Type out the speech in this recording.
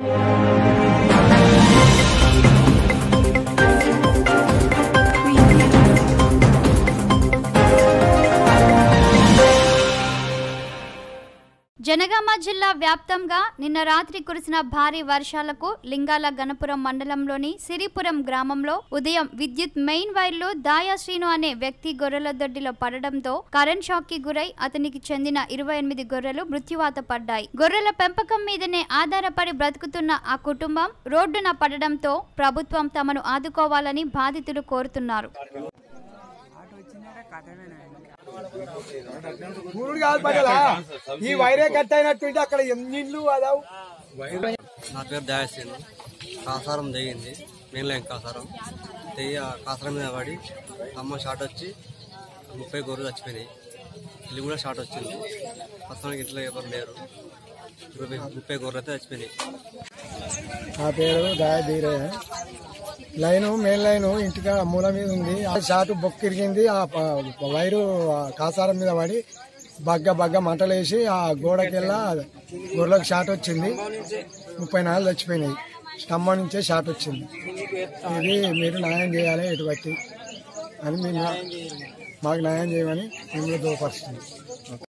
జనగామ జిల్లా వ్యాప్తంగా నిన్న రాత్రి కురిసిన భారీ వర్షాలకు లింగాల గణపురం మండలంలోని సిరిపురం గ్రామంలో ఉదయం విద్యుత్ మెయిన్ వైర్లు దాయా శ్రీను అనే వ్యక్తి గొర్రెల దొడ్డిలో పడడంతో కరెంట్ షాక్ కి గురై అతనికి చెందిన 28 గొర్రెలు మృత్యువాత పడ్డాయి. గొర్రెల పెంపకం మీదనే ఆధారపడి బ్రతుకుతున్న ఆ కుటుంబం రోడ్డున పడడంతో ప్రభుత్వం తమను ఆదుకోవాలని బాధితులు కోరుతున్నారు. నా పేరు దయాశ్రీను. కాసారం తెగింది, మెయిన్ లైన్ కాసారం కాసారం మీద పడి అమ్మ షాట్ వచ్చి 30 గొర్రెలు చచ్చిపోయినాయి. ఇల్లు కూడా షాట్ వచ్చింది. ప్రస్తుతానికి ఇంట్లో ఎవరు లేరు. 30 గొర్రెలు అయితే చచ్చిపోయినాయి. నా పేరు దయా. లైను మెయిన్ లైను ఇంటికి మూల మీద ఉంది. ఆ షాటు బొక్కిరిగింది. ఆ వైరు కాసారం మీద పడి బగ్గ మంటలేసి ఆ గోడకెళ్ళా గొర్రెలకు షాట్ వచ్చింది. 34 చచ్చిపోయినాయి. స్తంభం నుంచే షాట్ వచ్చింది. ఇది మీరు న్యాయం చేయాలి ఎటు బట్టి అని మేము మాకు న్యాయం చేయమని మిమ్మల్ని దోపరుస్తుంది.